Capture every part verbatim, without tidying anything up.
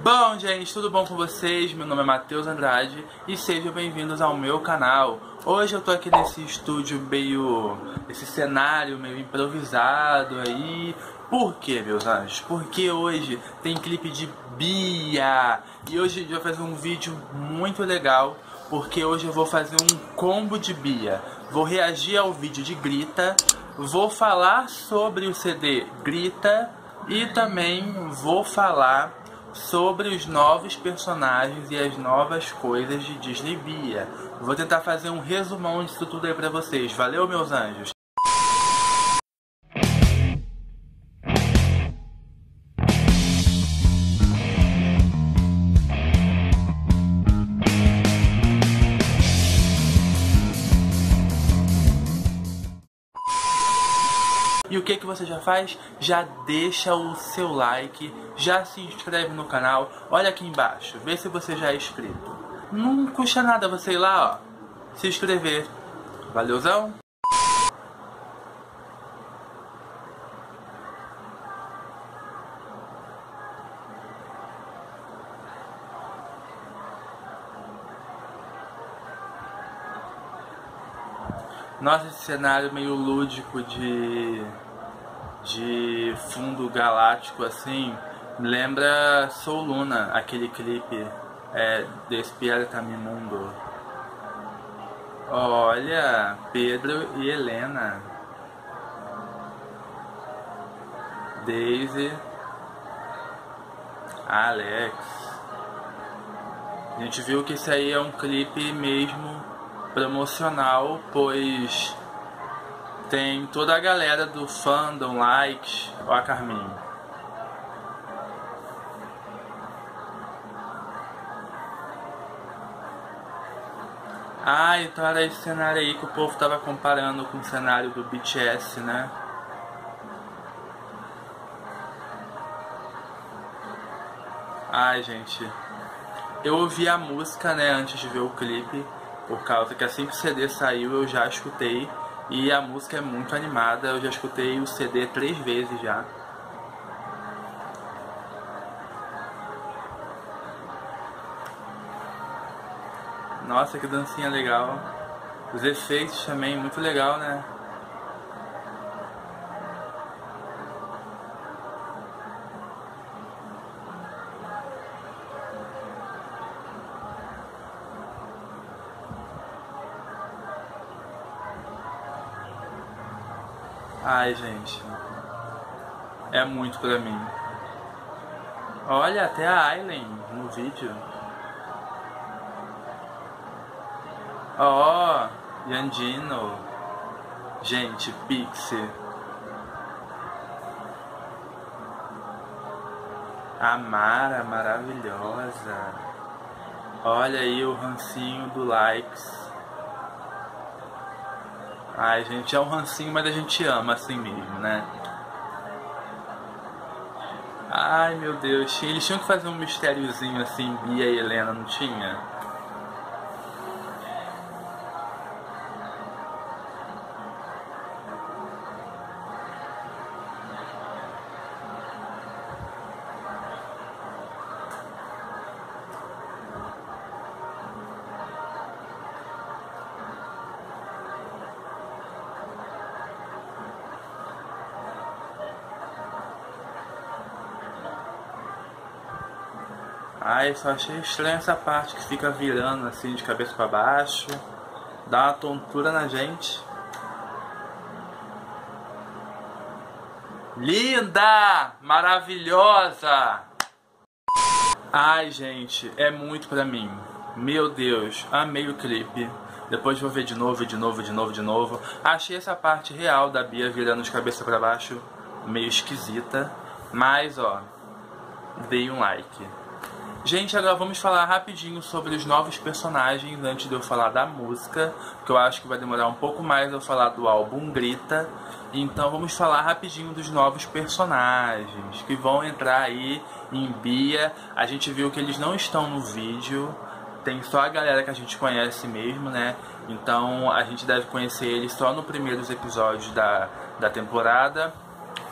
Bom, gente, tudo bom com vocês? Meu nome é Matheus Andrade e sejam bem-vindos ao meu canal. Hoje eu tô aqui nesse estúdio meio... esse cenário meio improvisado aí. Por quê, meus anjos? Porque hoje tem clipe de Bia. E hoje a gente vai fazer um vídeo muito legal, porque hoje eu vou fazer um combo de Bia. Vou reagir ao vídeo de Grita, vou falar sobre o C D Grita e também vou falar sobre os novos personagens e as novas coisas de Disney Bia. Vou tentar fazer um resumão disso tudo aí pra vocês. Valeu, meus anjos! E o que que você já faz? Já deixa o seu like, já se inscreve no canal, olha aqui embaixo, vê se você já é inscrito. Não custa nada você ir lá, ó, se inscrever. Valeuzão! Nossa, esse cenário meio lúdico de, de fundo galáctico assim, me lembra Sou Luna, aquele clipe é, Despierta Mi Mundo. Olha, Pedro e Helena, Daisy, Alex. A gente viu que esse aí é um clipe mesmo promocional, pois tem toda a galera do fandom, likes, ó a Carminho. Ah, então era esse cenário aí que o povo tava comparando com o cenário do B T S, né? Ai, gente, eu ouvi a música, né, antes de ver o clipe, por causa que assim que o C D saiu eu já escutei e a música é muito animada. Eu já escutei o C D três vezes já. Nossa, que dancinha legal. Os efeitos também, muito legal, né? Ai, gente, é muito pra mim. Olha, até a Aileen no vídeo. Ó, oh, Yandino. Gente, Pixie. A Mara, maravilhosa. Olha aí o rancinho do likes. Ai, gente, é um rancinho, mas a gente ama assim mesmo, né? Ai, meu Deus, eles tinham que fazer um mistériozinho assim, Bia e Helena, não tinha? Ai, só achei estranha essa parte que fica virando assim de cabeça pra baixo. Dá uma tontura na gente. Linda! Maravilhosa! Ai, gente, é muito pra mim. Meu Deus, amei o clipe. Depois vou ver de novo, de novo, de novo, de novo. Achei essa parte real da Bia virando de cabeça pra baixo meio esquisita. Mas, ó, dei um like. Gente, agora vamos falar rapidinho sobre os novos personagens antes de eu falar da música, que eu acho que vai demorar um pouco mais eu falar do álbum Grita. Então vamos falar rapidinho dos novos personagens que vão entrar aí em Bia. A gente viu que eles não estão no vídeo, tem só a galera que a gente conhece mesmo, né? Então a gente deve conhecer eles só nos primeiros episódios da, da temporada.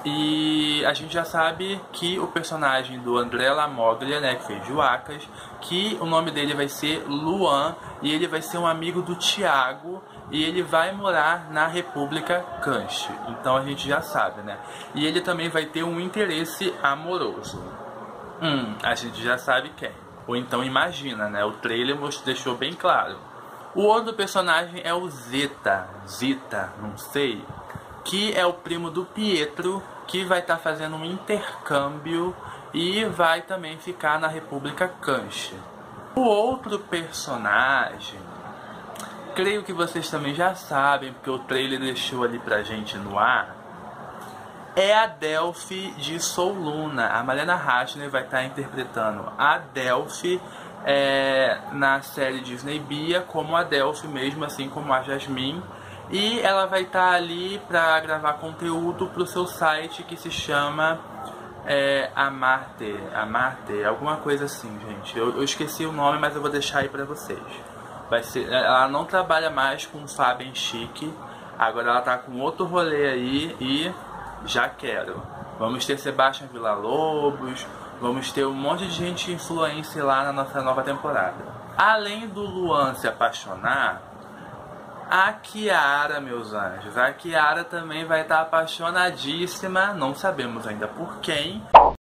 E a gente já sabe que o personagem do André Lamoglia, né, que fez Joacas, que o nome dele vai ser Luan, e ele vai ser um amigo do Thiago, e ele vai morar na República Canche. Então a gente já sabe, né? E ele também vai ter um interesse amoroso. Hum, a gente já sabe quem. Ou então imagina, né? O trailer deixou bem claro. O outro personagem é o Zeta, Zita, não sei, que é o primo do Pietro, que vai estar tá fazendo um intercâmbio e vai também ficar na República Canche. O outro personagem, creio que vocês também já sabem, porque o trailer deixou ali pra gente no ar, é a Delphi de Soul Luna. A Mariana Rachner vai estar tá interpretando a Delphi é, na série Disney Bia, como a Delphi mesmo, assim como a Jasmine. E ela vai estar tá ali para gravar conteúdo para o seu site que se chama é, Amarte, Amarte, alguma coisa assim, gente. Eu, eu esqueci o nome, mas eu vou deixar aí para vocês. Vai ser, ela não trabalha mais com Fabem Chique, agora ela tá com outro rolê aí e já quero. Vamos ter Sebastião Villa-Lobos, vamos ter um monte de gente influencer lá na nossa nova temporada. Além do Luan se apaixonar, a Kiara, meus anjos, a Kiara também vai estar apaixonadíssima, não sabemos ainda por quem.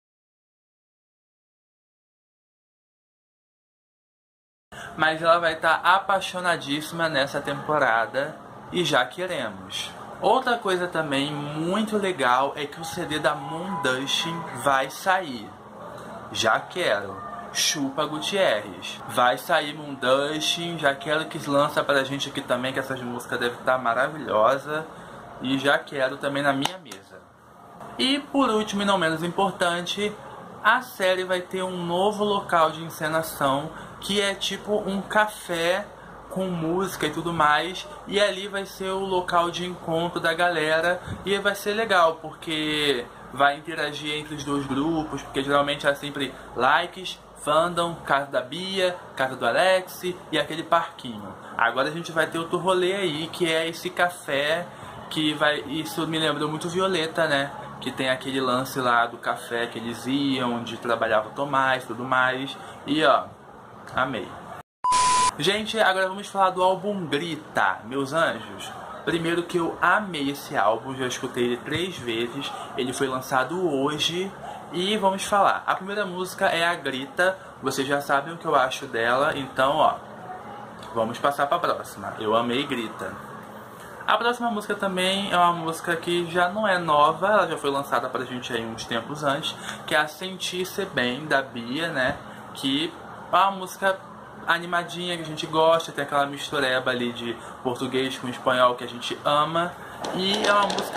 Mas ela vai estar apaixonadíssima nessa temporada e já queremos. Outra coisa também muito legal é que o C D da Moon Dustin vai sair. Já quero. Chupa Gutierrez. Vai sair Moon Dustin, já quero que lança pra gente aqui também, que essas músicas devem estar maravilhosas. E já quero também na minha mesa. E por último e não menos importante, a série vai ter um novo local de encenação, que é tipo um café com música e tudo mais, e ali vai ser o local de encontro da galera, e vai ser legal, porque vai interagir entre os dois grupos, porque geralmente é sempre likes, fandom, casa da Bia, casa do Alex e aquele parquinho. Agora a gente vai ter outro rolê aí, que é esse café, que vai, isso me lembrou muito Violeta, né? Que tem aquele lance lá do café que eles iam, onde trabalhava o Tomás e tudo mais, e ó, amei. Gente, agora vamos falar do álbum Grita, meus anjos. Primeiro que eu amei esse álbum, já escutei ele três vezes, ele foi lançado hoje e vamos falar. A primeira música é a Grita, vocês já sabem o que eu acho dela, então ó, vamos passar para a próxima. Eu amei Grita. A próxima música também é uma música que já não é nova, ela já foi lançada pra gente aí uns tempos antes, que é a Sentir-se Bem, da Bia, né? Que é uma música animadinha, que a gente gosta, tem aquela mistureba ali de português com espanhol que a gente ama. E é uma música...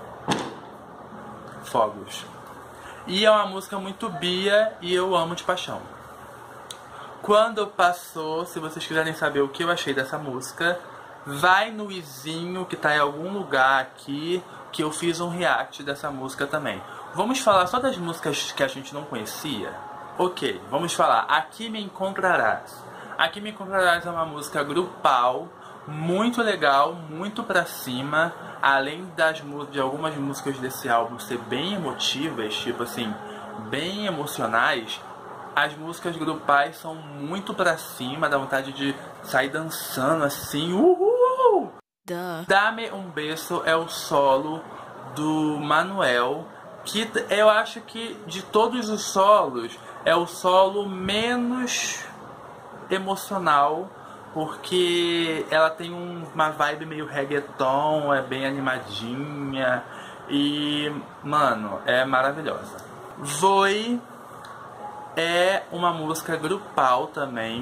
Fogos. E é uma música muito Bia e eu amo de paixão. Quando passou, se vocês quiserem saber o que eu achei dessa música, vai no izinho que tá em algum lugar aqui, que eu fiz um react dessa música também. Vamos falar só das músicas que a gente não conhecia? Ok, vamos falar Aqui Me Encontrarás. Aqui Me Encontrarás é uma música grupal, muito legal, muito pra cima. Além das, de algumas músicas desse álbum ser bem emotivas, tipo assim, bem emocionais, as músicas grupais são muito pra cima, dá vontade de sair dançando assim, uhul! Duh. Dá-me um Beijo é o solo do Manuel, que eu acho que de todos os solos é o solo menos emocional, porque ela tem um, uma vibe meio reggaeton, é bem animadinha e, mano, é maravilhosa. Voe é uma música grupal também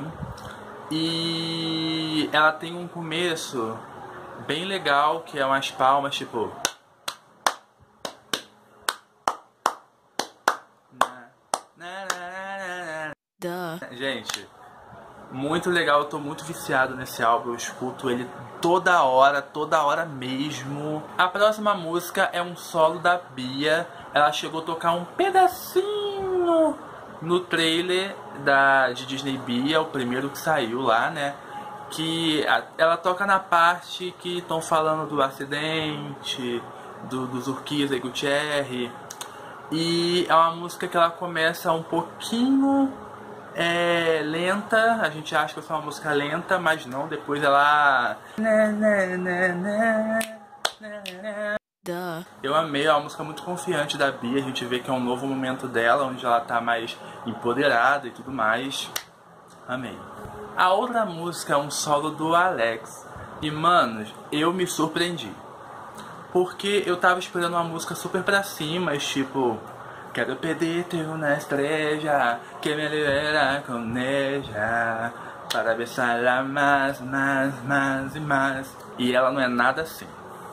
e ela tem um começo bem legal, que é umas palmas tipo... Duh. Gente, muito legal, eu tô muito viciado nesse álbum, eu escuto ele toda hora, toda hora mesmo. A próxima música é um solo da Bia, ela chegou a tocar um pedacinho no trailer da, de Disney Bia, o primeiro que saiu lá, né? Que a, ela toca na parte que estão falando do acidente do, do Zurquiza e Gutierre. E é uma música que ela começa um pouquinho é, lenta, a gente acha que é uma música lenta, mas não, depois ela... Duh. Eu amei, é uma música muito confiante da Bia, a gente vê que é um novo momento dela, onde ela tá mais empoderada e tudo mais. Amei. A outra música é um solo do Alex. E, manos, eu me surpreendi. Porque eu tava esperando uma música super pra cima, mas, tipo... Quero pedir-te uma estrela que me libera com neja para besá-la mais, mais, mais e mais. E ela não é nada assim.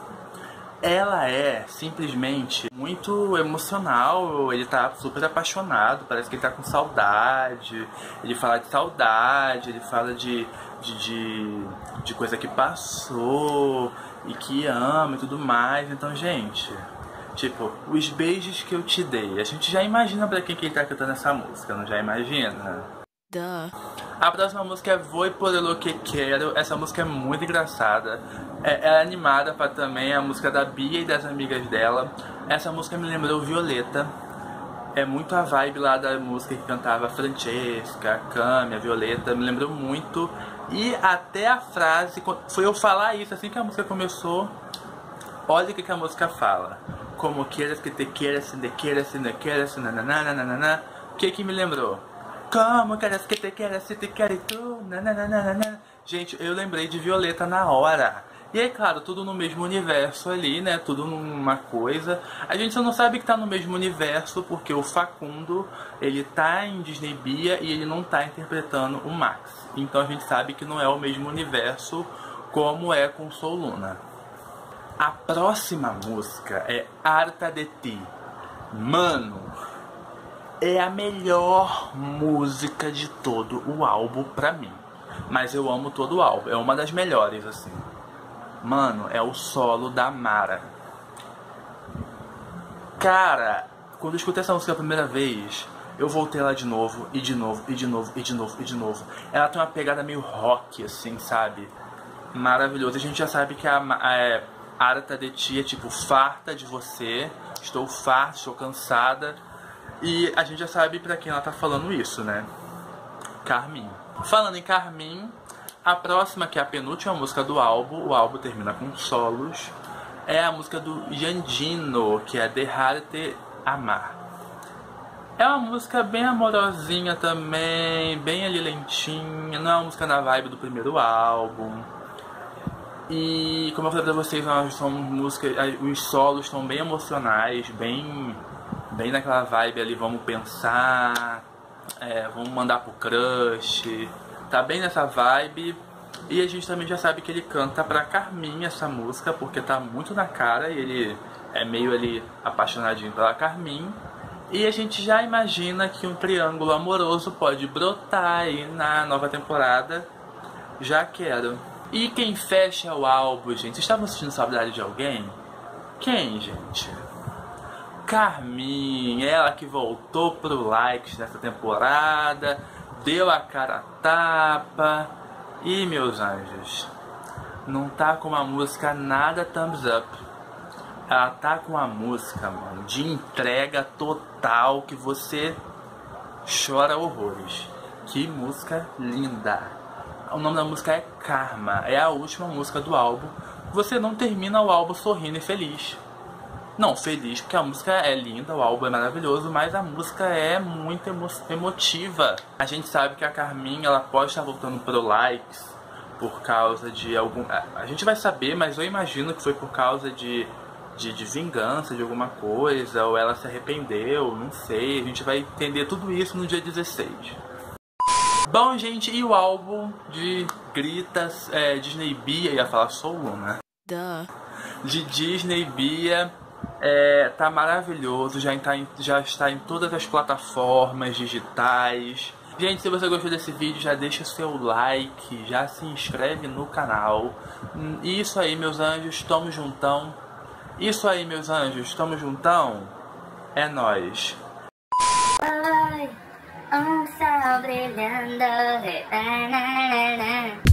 Ela é simplesmente muito emocional, ele tá super apaixonado, parece que ele tá com saudade, ele fala de saudade, ele fala de, de, de, de coisa que passou e que ama e tudo mais. Então, gente, tipo, os beijos que eu te dei, a gente já imagina pra quem que ele tá cantando essa música, não já imagina? Duh. A próxima música é Voy por lo que quero. Essa música é muito engraçada. É, é animada pra também a música da Bia e das amigas dela. Essa música me lembrou Violeta. É muito a vibe lá da música que cantava Francesca, Cami, a Violeta. Me lembrou muito. E até a frase, foi eu falar isso assim que a música começou. Olha o que, que a música fala. Como queiras que te queiras, se te queiras, se te queiras, nananana. O que que me lembrou? Como queres que te queres, se te queres tu, nananana. Gente, eu lembrei de Violeta na hora. E é claro, tudo no mesmo universo ali, né? Tudo numa coisa. A gente só não sabe que tá no mesmo universo porque o Facundo, ele tá em Disney Bia e ele não tá interpretando o Max. Então a gente sabe que não é o mesmo universo como é com Soul Luna. A próxima música é Harta de Ti. Mano, é a melhor música de todo o álbum pra mim. Mas eu amo todo o álbum, é uma das melhores, assim. Mano, é o solo da Mara. Cara, quando eu escutei essa música a primeira vez, eu voltei lá de novo, e de novo, e de novo, e de novo, e de novo. Ela tem uma pegada meio rock, assim, sabe? Maravilhoso. A gente já sabe que a, a, a Harta de Ti é tipo, farta de você. Estou farta, estou cansada. E a gente já sabe pra quem ela tá falando isso, né? Carmin. Falando em Carmin, a próxima, que é a penúltima música do álbum, o álbum termina com solos, é a música do Yandino, que é Dejarte Amar. É uma música bem amorosinha também, bem ali lentinha, não é uma música na vibe do primeiro álbum. E como eu falei pra vocês, são músicas, os solos estão bem emocionais, bem... bem naquela vibe ali, vamos pensar, é, vamos mandar pro crush, tá bem nessa vibe. E a gente também já sabe que ele canta pra Carmin essa música, porque tá muito na cara e ele é meio ali apaixonadinho pela Carmin. E a gente já imagina que um triângulo amoroso pode brotar aí na nova temporada. Já quero. E quem fecha o álbum, gente? Vocês estavam sentindo saudade de alguém? Quem, gente? Carmin, ela que voltou pro Likes nessa temporada, deu a cara a tapa. E, meus anjos, não tá com uma música nada thumbs up. Ela tá com uma música, mano, de entrega total que você chora horrores. Que música linda. O nome da música é Karma, é a última música do álbum. Você não termina o álbum sorrindo e feliz. Não, feliz porque a música é linda, o álbum é maravilhoso, mas a música é muito emo emotiva. A gente sabe que a Carmin, ela pode estar voltando pro Likes por causa de algum... A gente vai saber, mas eu imagino que foi por causa de, de, de vingança de alguma coisa, ou ela se arrependeu, não sei. A gente vai entender tudo isso no dia dezesseis. Bom, gente, e o álbum de Gritas, é, Disney Bia, ia falar Soul Luna, né? De Disney Bia. É, tá maravilhoso, já está, em, já está em todas as plataformas digitais. Gente, se você gostou desse vídeo, já deixa o seu like, já se inscreve no canal. Isso aí, meus anjos, tamo juntão. Isso aí, meus anjos, tamo juntão. É nóis. Ai, um sol brilhando.